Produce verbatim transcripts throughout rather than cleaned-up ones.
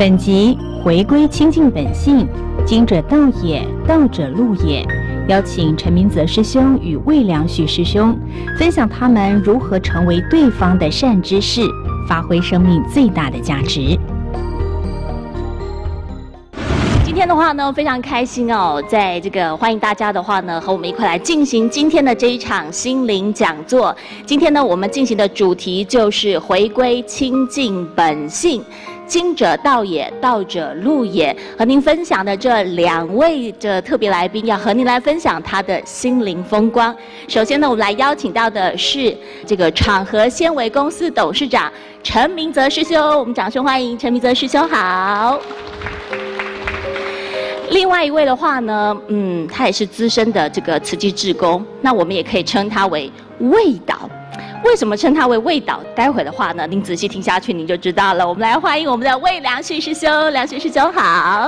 本集回归清净本性，经者道也，道者路也。邀请陈明泽师兄与魏良旭师兄分享他们如何成为对方的善知识，发挥生命最大的价值。 今天的话呢，非常开心哦，在这个欢迎大家的话呢，和我们一块来进行今天的这一场心灵讲座。今天呢，我们进行的主题就是回归清净本性。经者道也，道者路也。和您分享的这两位的特别来宾，要和您来分享他的心灵风光。首先呢，我们来邀请到的是这个场合纤维公司董事长陈明泽师兄，我们掌声欢迎陈明泽师兄好。另外一位的话呢，嗯，他也是资深的这个慈济志工，那我们也可以称他为魏导。为什么称他为魏导？待会的话呢，您仔细听下去您就知道了。我们来欢迎我们的魏良旭师兄，良旭师兄好。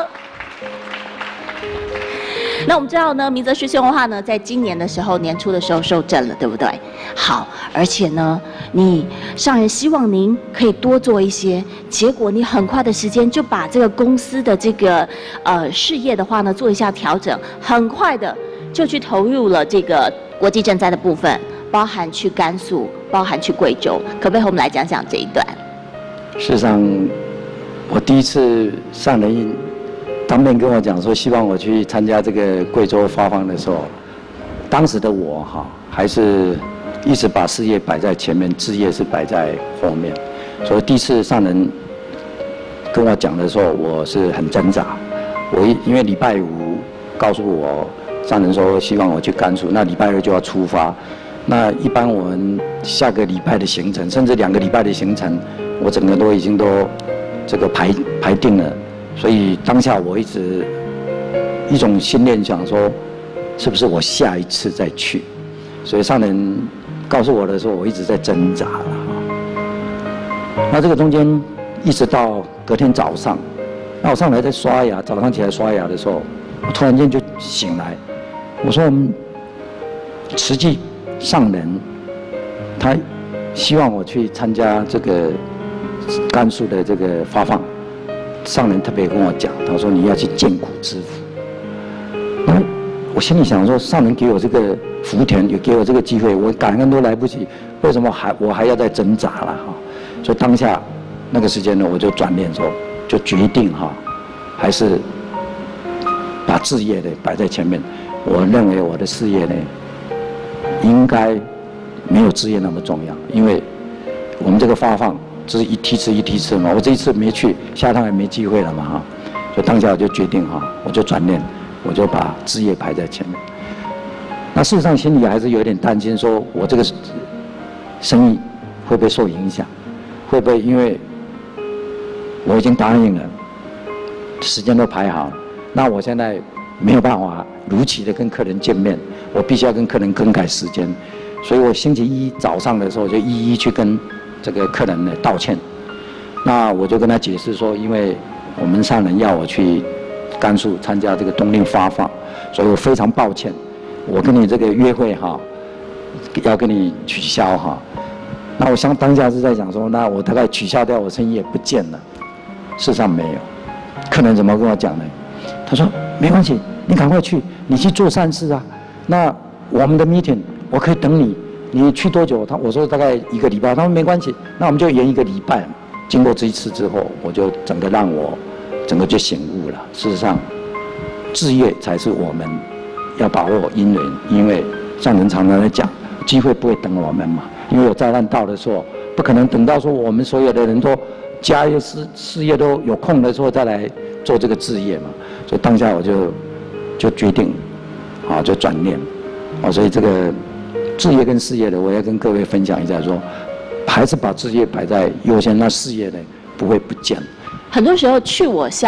那我们知道呢，明泽师兄的话呢，在今年的时候年初的时候受证了，对不对？好，而且呢，你上人希望您可以多做一些，结果你很快的时间就把这个公司的这个呃事业的话呢做一下调整，很快的就去投入了这个国际赈灾的部分。包含去甘肃，包含去贵州，可不可以和我们来讲讲这一段？ 事实上，我第一次上人当面跟我讲说，希望我去参加这个贵州发放的时候，当时的我哈，还是一直把事业摆在前面，志业是摆在后面。所以第一次上人跟我讲的时候，我是很挣扎。我因为礼拜五告诉我，上人说希望我去甘肃，那礼拜二就要出发。那一般我们下个礼拜的行程，甚至两个礼拜的行程，我整个都已经都这个排排定了。所以当下我一直一种心念想说，是不是我下一次再去？所以上人告诉我的时候，我一直在挣扎了哈。那这个中间一直到隔天早上，那我上来在刷牙，早上起来刷牙的时候，我突然间就醒来，我说我们慈济上人，他希望我去参加这个甘肃的这个发放。上人特别跟我讲，他说你要去见苦知福。那我心里想说，上人给我这个福田，也给我这个机会，我感恩都来不及，为什么还我还要再挣扎了哈？所以当下那个时间呢，我就转念说，就决定哈，还是把事业呢摆在前面。我认为我的事业呢，应该没有志业那么重要，因为我们这个发放只是一梯次一梯次嘛，我这一次没去，下趟也没机会了嘛哈，所以当下我就决定哈，我就转念，我就把志业排在前面。那事实上心里还是有点担心，说我这个生意会不会受影响，会不会因为我已经答应了，时间都排好了，那我现在没有办法如期的跟客人见面，我必须要跟客人更改时间，所以我星期一早上的时候就一一去跟这个客人呢道歉。那我就跟他解释说，因为我们上人要我去甘肃参加这个冬令发放，所以我非常抱歉，我跟你这个约会哈，要跟你取消哈。那我想当下是在想说，那我大概取消掉，我生意也不见了。事实上没有，客人怎么跟我讲呢？他说没关系，你赶快去，你去做善事啊。那我们的 meeting 我可以等你，你去多久？他我说大概一个礼拜，他说没关系，那我们就延一个礼拜。经过这一次之后，我就整个让我整个就醒悟了。事实上，志业才是我们要把握因缘，因为上人常常在讲，机会不会等我们嘛。因为有灾难到的时候，不可能等到说我们所有的人都家业事事业都有空的时候再来做这个志业嘛。所以当下我就就决定，啊，就转念，啊，所以这个志业跟事业的，我要跟各位分享一下说。还是把志业摆在优先，那事业呢不会不见。 很多时候去我相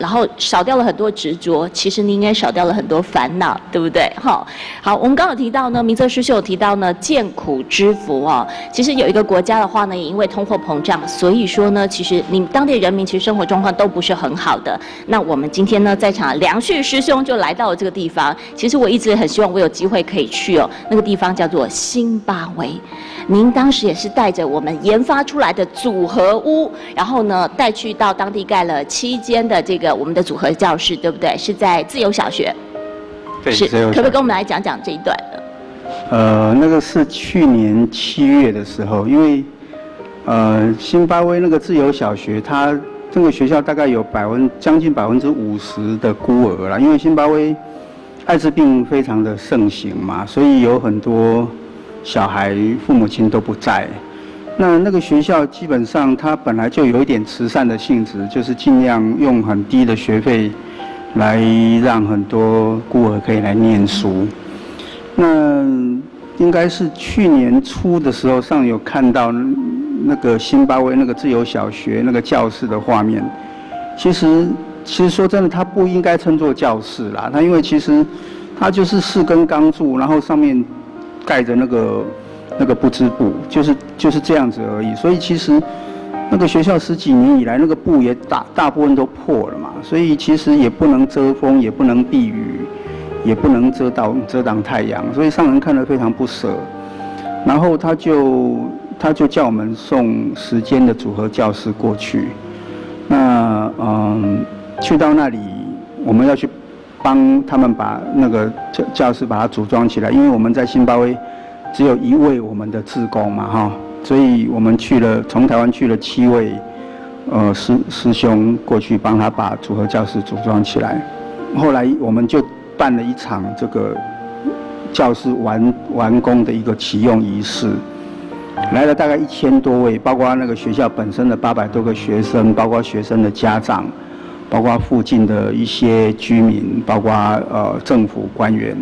然后少掉了很多执着，其实你应该少掉了很多烦恼，对不对？哈，好，我们刚刚有提到呢，明哲师兄有提到呢，见苦知福哦。其实有一个国家的话呢，也因为通货膨胀，所以说呢，其实你当地人民其实生活状况都不是很好的。那我们今天呢，在场梁旭师兄就来到了这个地方。其实我一直很希望我有机会可以去哦，那个地方叫做辛巴威。您当时也是带着我们研发出来的组合屋，然后呢，带去到当地盖了七间的这个我们的组合教室，对不对？是在自由小学。 对， 是，可不可以跟我们来讲讲这一段呢？ 呃，那个是去年七月的时候，因为呃，辛巴威那个自由小学，它这个学校大概有百分将近百分之五十的孤儿啦，因为辛巴威艾滋病非常的盛行嘛，所以有很多小孩父母亲都不在。那那个学校基本上它本来就有一点慈善的性质，就是尽量用很低的学费来让很多孤儿可以来念书。那应该是去年初的时候上有看到那个辛巴威那个自由小学那个教室的画面。其实其实说真的，它不应该称作教室啦，它因为其实它就是四根钢柱，然后上面盖着那个那个不织布，就是就是这样子而已。所以其实那个学校十几年以来，那个布也大大部分都破了嘛，所以其实也不能遮风，也不能避雨，也不能遮挡遮挡太阳，所以上人看了非常不舍。然后他就他就叫我们送十间的组合教室过去。那嗯，去到那里我们要去帮他们把那个教教室把它组装起来，因为我们在辛巴威只有一位我们的志工嘛哈，所以我们去了从台湾去了七位呃师师兄过去帮他把组合教室组装起来。后来我们就办了一场这个教室完完工的一个启用仪式，来了大概一千多位，包括那个学校本身的八百多个学生，包括学生的家长，包括附近的一些居民，包括呃政府官员。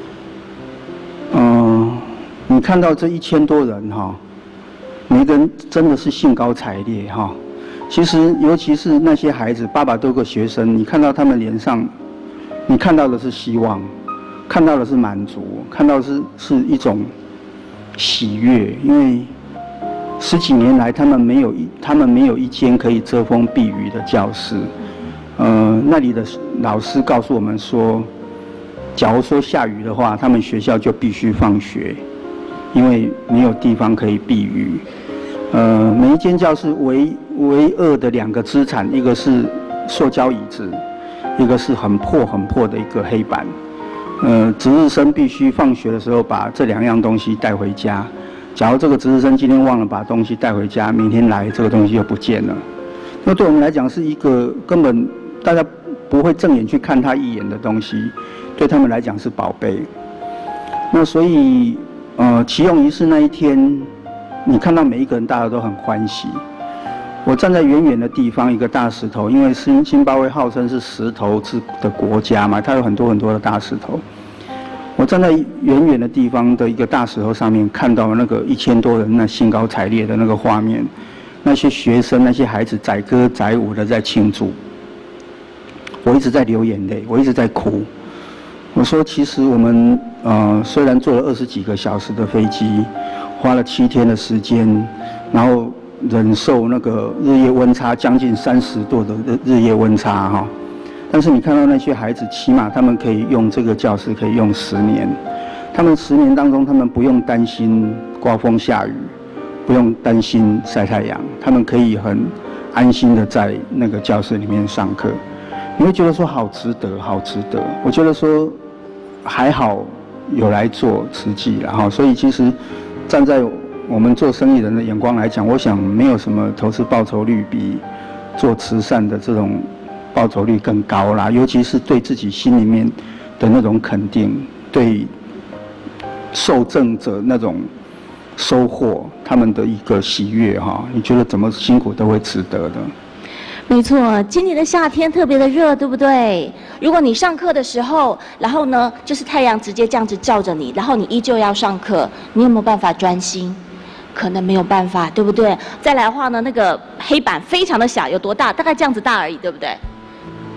嗯、呃，你看到这一千多人哈，每个人真的是兴高采烈哈。其实尤其是那些孩子，八百多个学生，你看到他们脸上，你看到的是希望，看到的是满足，看到的是是一种喜悦，因为十几年来他们没有一他们没有一间可以遮风避雨的教室。呃，那里的老师告诉我们说，假如说下雨的话，他们学校就必须放学，因为没有地方可以避雨。呃，每一间教室唯唯二的两个资产，一个是塑胶椅子，一个是很破很破的一个黑板。呃，值日生必须放学的时候把这两样东西带回家。假如这个值日生今天忘了把东西带回家，明天来这个东西又不见了。那对我们来讲是一个根本大家不会正眼去看他一眼的东西，对他们来讲是宝贝。那所以，呃，启用仪式那一天，你看到每一个人大家都很欢喜。我站在远远的地方，一个大石头，因为辛辛巴威号称是石头之的国家嘛，它有很多很多的大石头。我站在远远的地方的一个大石头上面，看到那个一千多人那兴高采烈的那个画面，那些学生、那些孩子载歌载舞的在庆祝。我一直在流眼泪，我一直在哭。我说，其实我们呃虽然坐了二十几个小时的飞机，花了七天的时间，然后忍受那个日夜温差将近三十度的日日夜温差哈，但是你看到那些孩子，起码他们可以用这个教室可以用十年，他们十年当中，他们不用担心刮风下雨，不用担心晒太阳，他们可以很安心的在那个教室里面上课。你会觉得说好值得，好值得。我觉得说还好有来做慈济，然后所以其实站在我们做生意人的眼光来讲，我想没有什么投资报酬率比做慈善的这种报酬率更高啦。尤其是对自己心里面的那种肯定，对受赠者那种收获，他们的一个喜悦哈，你觉得怎么辛苦都会值得的。 没错，今年的夏天特别的热，对不对？如果你上课的时候，然后呢，就是太阳直接这样子照着你，然后你依旧要上课，你有没有办法专心？可能没有办法，对不对？再来的话呢，那个黑板非常的小，有多大？大概这样子大而已，对不对？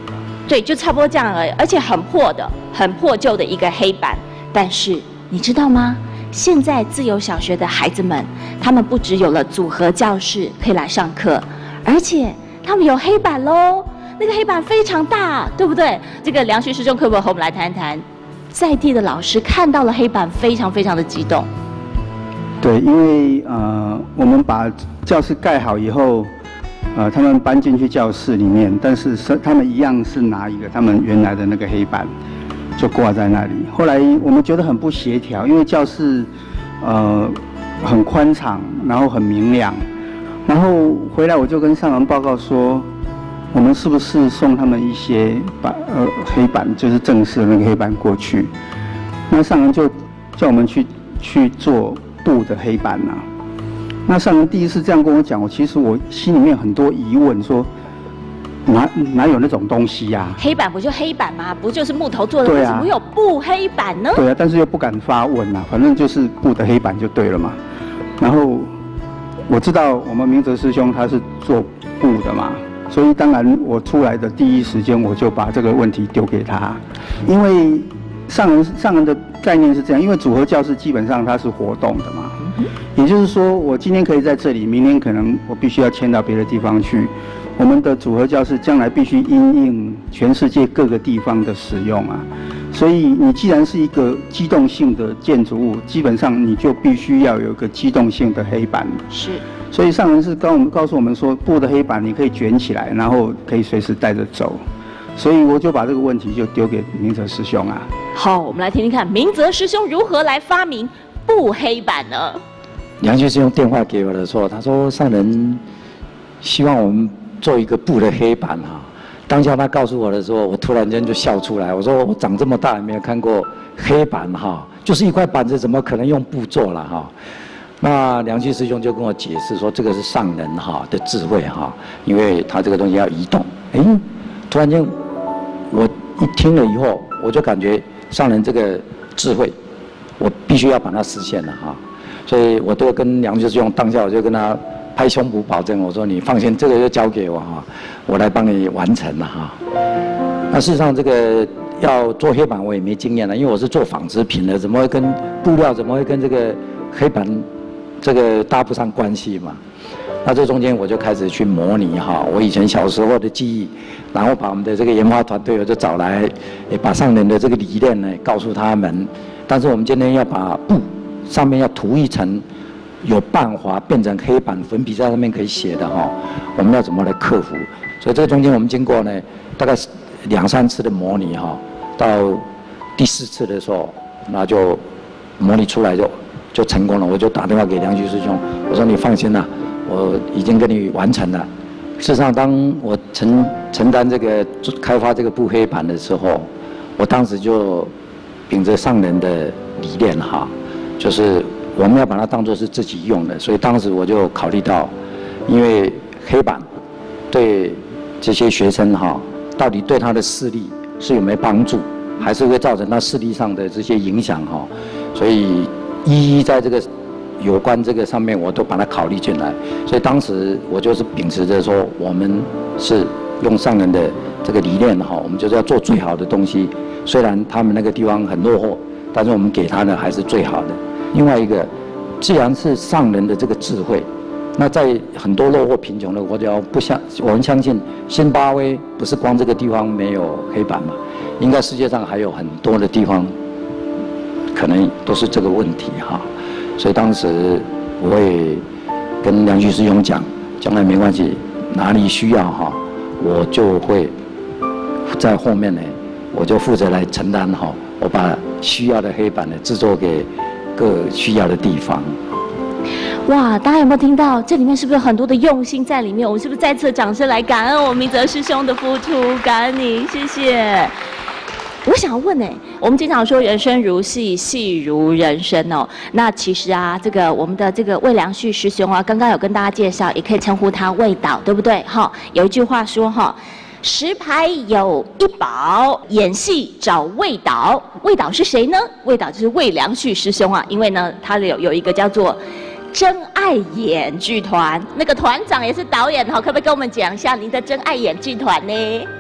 对，就差不多这样而已，而且很破的、很破旧的一个黑板。但是你知道吗？现在自由小学的孩子们，他们不只有了组合教室可以来上课，而且他们有黑板喽。那个黑板非常大，对不对？这个梁旭师兄可不可以和我们来谈谈？在地的老师看到了黑板，非常非常的激动。 对，因为呃，我们把教室盖好以后，呃，他们搬进去教室里面，但是是他们一样是拿一个他们原来的那个黑板，就挂在那里。后来我们觉得很不协调，因为教室呃很宽敞，然后很明亮，然后回来我就跟上人报告说，我们是不是送他们一些板呃黑板，就是正式的那个黑板过去？那上人就叫我们去去做布的黑板呐、啊。那上人第一次这样跟我讲，我其实我心里面很多疑问，说哪哪有那种东西呀、啊？ 黑板不就黑板吗？不就是木头做的？ 对啊， 为什么会有布黑板呢？ 对啊，但是又不敢发问呐、啊，反正就是布的黑板就对了嘛。然后我知道我们明哲师兄他是做布的嘛。所以当然，我出来的第一时间我就把这个问题丢给他，因为上人上人的概念是这样，因为组合教室基本上它是活动的嘛，也就是说，我今天可以在这里，明天可能我必须要迁到别的地方去。我们的组合教室将来必须因应全世界各个地方的使用啊，所以你既然是一个机动性的建筑物，基本上你就必须要有一个机动性的黑板。 是。 所以上人是告我们告诉我们说，布的黑板你可以卷起来，然后可以随时带着走。所以我就把这个问题就丢给明哲师兄啊。 好，我们来听听看明哲师兄如何来发明布黑板呢？ 梁旭师兄电话给我的时候，他说上人希望我们做一个布的黑板哈。当下他告诉我的时候，我突然间就笑出来。我说我长这么大也没有看过黑板哈，就是一块板子，怎么可能用布做了哈？那梁旭师兄就跟我解释说，这个是上人哈的智慧哈，因为他这个东西要移动。哎，突然间我一听了以后，我就感觉上人这个智慧，我必须要把它实现了哈。所以我都跟梁旭师兄当下我就跟他拍胸脯保证，我说你放心，这个就交给我哈，我来帮你完成了哈。那事实上这个要做黑板我也没经验了，因为我是做纺织品的，怎么会跟布料怎么会跟这个黑板这个搭不上关系嘛？那这中间我就开始去模拟哈，我以前小时候的记忆，然后把我们的这个研发团队我就找来，也把上人的这个理念呢告诉他们。但是我们今天要把布上面要涂一层有半滑变成黑板，粉笔在上面可以写的哈，我们要怎么来克服？所以这个中间我们经过呢大概两三次的模拟哈，到第四次的时候，那就模拟出来就就成功了。我就打电话给梁旭师兄，我说你放心啦，我已经跟你完成了。事实上，当我承承担这个开发这个布黑板的时候，我当时就秉着上人的理念哈，就是我们要把它当作是自己用的，所以当时我就考虑到，因为黑板对这些学生哈，到底对他的视力是有没有帮助，还是会造成他视力上的这些影响哈，所以一一在这个有关这个上面我都把它考虑进来，所以当时我就是秉持着说，我们是用上人的这个理念哈，我们就是要做最好的东西。虽然他们那个地方很落后，但是我们给他的还是最好的。另外一个，既然是上人的这个智慧，那在很多落后贫穷的国家，不相我们相信辛巴威不是光这个地方没有黑板嘛，应该世界上还有很多的地方，可能都是这个问题哈。所以当时我会跟梁旭师兄讲，将来没关系，哪里需要哈，我就会在后面呢，我就负责来承担哈，我把需要的黑板呢制作给各需要的地方。 哇，大家有没有听到？这里面是不是有很多的用心在里面？我们是不是再次掌声来感恩我们明哲师兄的付出？感恩你，谢谢。我想要问呢、欸，我们经常说人生如戏，戏如人生哦。那其实啊，这个我们的这个魏良旭师兄啊，刚刚有跟大家介绍，也可以称呼他魏导，对不对？哈，有一句话说哈，十排有一宝，演戏找魏导。魏导是谁呢？魏导就是魏良旭师兄啊，因为呢，他有有一个叫做真爱演剧团，那个团长也是导演，好，可不可以跟我们讲一下您的真爱演剧团呢？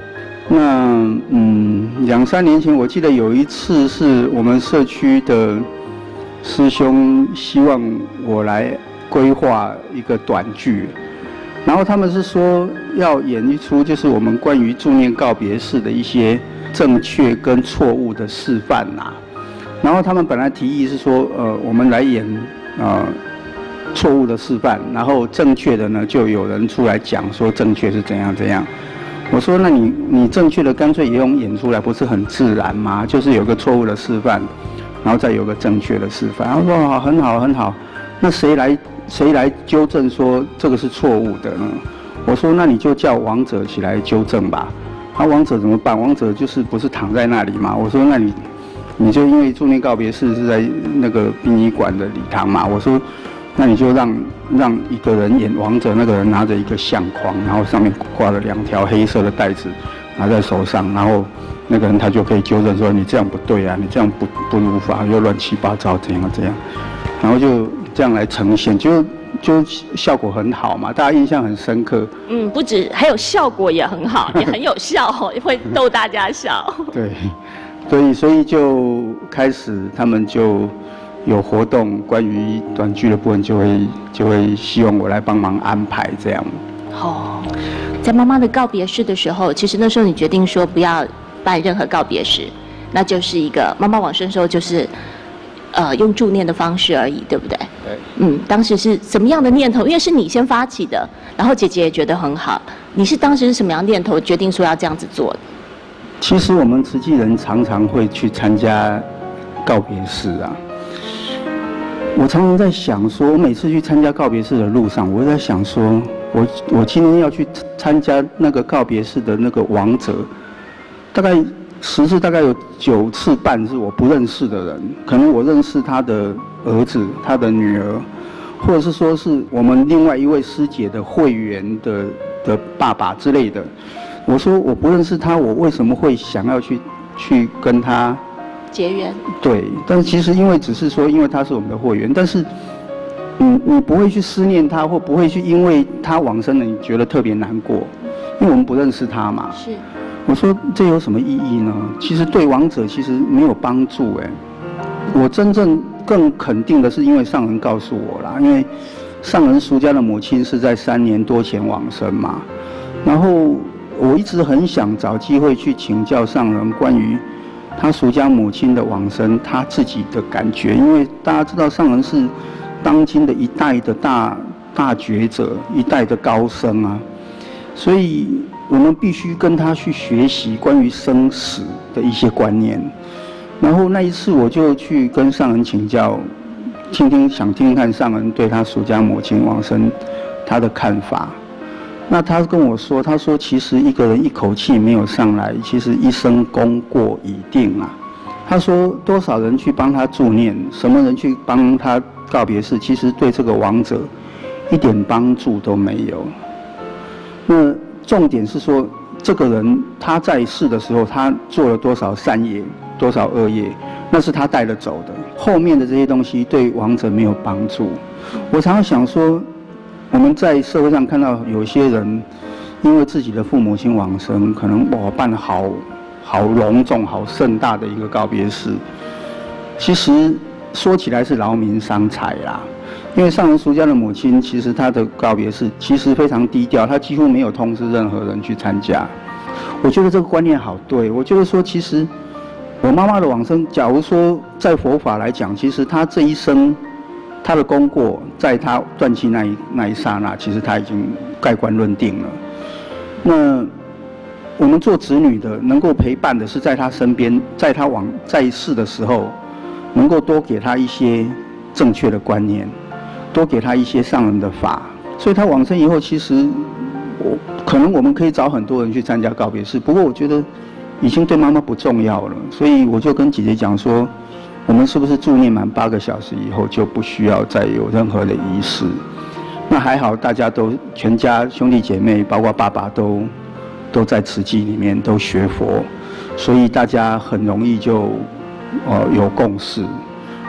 那嗯，两三年前我记得有一次是我们社区的师兄希望我来规划一个短剧，然后他们是说要演一出就是我们关于助念告别式的一些正确跟错误的示范呐、啊。然后他们本来提议是说，呃，我们来演呃错误的示范，然后正确的呢就有人出来讲说正确是怎样怎样。我说那你你正确的干脆也用演出来，不是很自然吗？就是有个错误的示范，然后再有个正确的示范。他说好，很好很好。那谁来谁来纠正说这个是错误的呢？我说那你就叫王者起来纠正吧。那、啊、王者怎么办？王者就是不是躺在那里嘛？我说那你你就因为助念告别式是在那个殡仪馆的礼堂嘛？我说那你就让让一个人演王者，那个人拿着一个相框，然后上面挂了两条黑色的带子，拿在手上，然后那个人他就可以纠正说你这样不对啊，你这样不不如法，又乱七八糟怎样怎样，然后就这样来呈现，就就效果很好嘛，大家印象很深刻。 嗯，不止，还有效果也很好，也很有效，会逗大家笑。 对，所以所以就开始他们就有活动，关于短剧的部分就会就会希望我来帮忙安排这样。 哦，在妈妈的告别式的时候，其实那时候你决定说不要办任何告别式，那就是一个妈妈往生的时候就是，呃，用助念的方式而已，对不对？ 对。 嗯，当时是什么样的念头？因为是你先发起的，然后姐姐也觉得很好。你是当时是什么样的念头决定说要这样子做的？ 其实我们慈济人常常会去参加告别式啊。我常常在想说，我每次去参加告别式的路上，我在想说，我我今天要去参加那个告别式的那个王者，大概十次大概有九次半是我不认识的人，可能我认识他的儿子、他的女儿，或者是说是我们另外一位师姐的会员的的爸爸之类的。我说我不认识他，我为什么会想要去去跟他结缘？ 对，但是其实因为只是说，因为他是我们的会员，但是你你不会去思念他，或不会去因为他往生了你觉得特别难过，因为我们不认识他嘛。 是。 我说这有什么意义呢？其实对亡者其实没有帮助哎。我真正更肯定的是，因为上人告诉我啦，因为上人俗家的母亲是在三年多前往生嘛，然后我一直很想找机会去请教上人关于他俗家母亲的往生，他自己的感觉，因为大家知道上人是当今的一代的大大觉者，一代的高僧啊，所以我们必须跟他去学习关于生死的一些观念。然后那一次我就去跟上人请教，听听想听看上人对他俗家母亲往生他的看法。那他跟我说，他说其实一个人一口气没有上来，其实一生功过已定啊。他说多少人去帮他助念，什么人去帮他告别式，其实对这个亡者一点帮助都没有。那重点是说，这个人他在世的时候，他做了多少善业，多少恶业，那是他带得走的。后面的这些东西对亡者没有帮助。我常常想说，我们在社会上看到有些人，因为自己的父母亲往生，可能哇办得好好隆重、好盛大的一个告别式，其实说起来是劳民伤财啦。因为上人俗家的母亲，其实她的告别式其实非常低调，她几乎没有通知任何人去参加。我觉得这个观念好对，我就是说，其实我妈妈的往生，假如说在佛法来讲，其实她这一生，她的功过，在她断气那一那一刹那，其实她已经盖棺论定了。那我们做子女的，能够陪伴的是在她身边，在她往在世的时候，能够多给她一些正确的观念，多给她一些上人的法。所以她往生以后，其实我可能我们可以找很多人去参加告别式，不过我觉得已经对妈妈不重要了，所以我就跟姐姐讲说，我们是不是助念满八个小时以后就不需要再有任何的仪式？那还好，大家都全家兄弟姐妹，包括爸爸都都在慈济里面都学佛，所以大家很容易就呃有共识。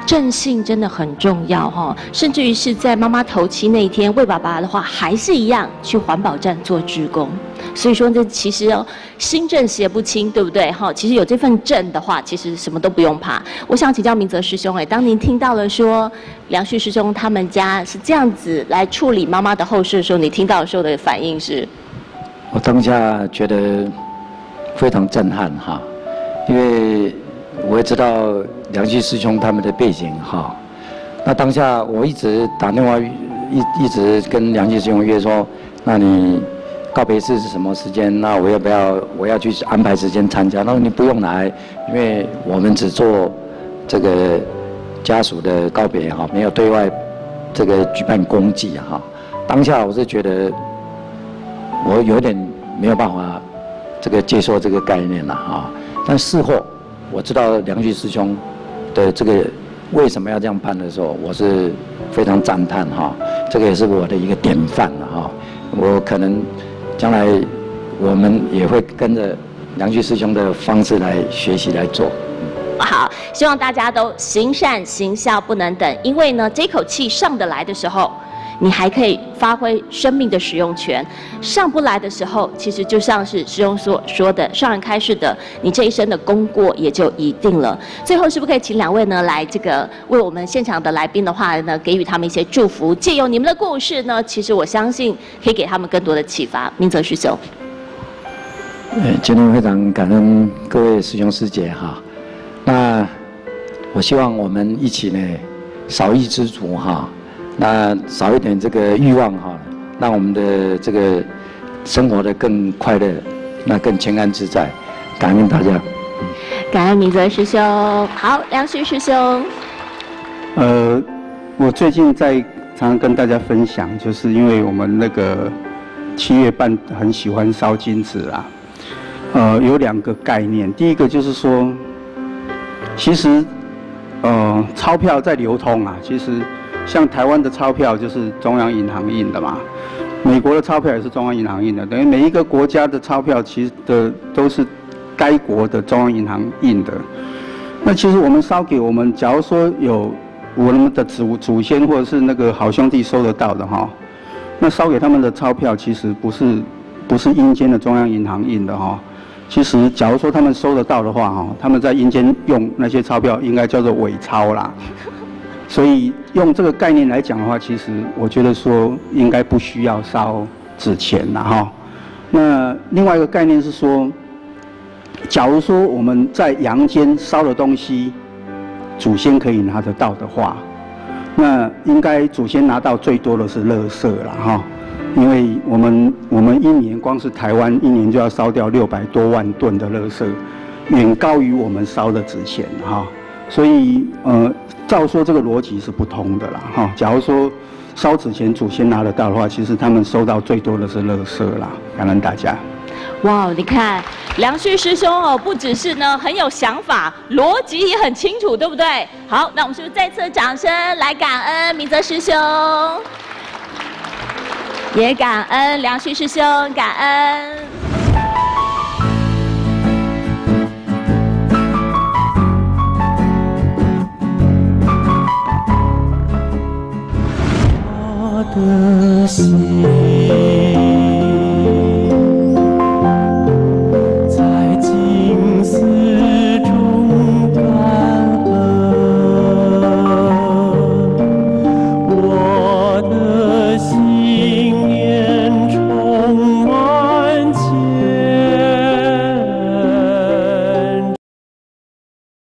正信真的很重要哈，甚至于是在妈妈头七那一天喂爸爸的话，还是一样去环保站做志工。所以说这其实哦，心正邪不侵，对不对哈？其实有这份正的话，其实什么都不用怕。我想请教明泽师兄，哎，当您听到了说梁旭师兄他们家是这样子来处理妈妈的后事的时候，你听到的时候的反应是？ 我当下觉得非常震撼哈，因为我也知道梁旭师兄他们的背景哈。那当下我一直打电话一一直跟梁旭师兄约说，那你告别式是什么时间？那我要不要我要去安排时间参加？那你不用来，因为我们只做这个家属的告别哈，没有对外这个举办公祭哈。当下我是觉得我有点没有办法这个接受这个概念了哈。但事后我知道梁旭师兄的这个为什么要这样办的时候，我是非常赞叹哈。这个也是我的一个典范了哈。我可能将来我们也会跟着梁旭师兄的方式来学习来做。 好，希望大家都行善行孝不能等，因为呢，这口气上得来的时候，你还可以发挥生命的使用权；上不来的时候，其实就像是师兄所说的，上人开示的，你这一生的功过也就已定了。最后，是不是可以请两位呢来这个为我们现场的来宾的话呢，给予他们一些祝福？借由你们的故事呢，其实我相信可以给他们更多的启发。明泽师兄， 呃，今天非常感恩各位师兄师姐哈。那我希望我们一起呢，少一知足哈。那少一点这个欲望哈，让我们的这个生活的更快乐，那更平安自在。感恩大家。 感恩明泽师兄。好，梁旭师兄。 呃，我最近在常常跟大家分享，就是因为我们那个七月半很喜欢烧金纸啦。呃，有两个概念，第一个就是说，其实呃钞票在流通啊，其实。像台湾的钞票就是中央银行印的嘛，美国的钞票也是中央银行印的，等于每一个国家的钞票其实的都是该国的中央银行印的。那其实我们烧给我们，假如说有我们的祖祖先或者是那个好兄弟收得到的哈，那烧给他们的钞票其实不是不是阴间的中央银行印的哈。其实假如说他们收得到的话哈，他们在阴间用那些钞票应该叫做伪钞啦。所以用这个概念来讲的话，其实我觉得说应该不需要烧纸钱啦哈。那另外一个概念是说，假如说我们在阳间烧的东西，祖先可以拿得到的话，那应该祖先拿到最多的是垃圾啦哈。因为我们我们一年光是台湾一年就要烧掉六百多万吨的垃圾，远高于我们烧的纸钱哈。所以，呃，照说这个逻辑是不通的啦，哈。假如说烧纸钱祖先拿得到的话，其实他们收到最多的是垃圾啦。感恩大家。 哇，你看梁旭师兄哦，不只是呢很有想法，逻辑也很清楚，对不对？好，那我们是不是再次掌声来感恩明泽师兄，也感恩梁旭师兄，感恩。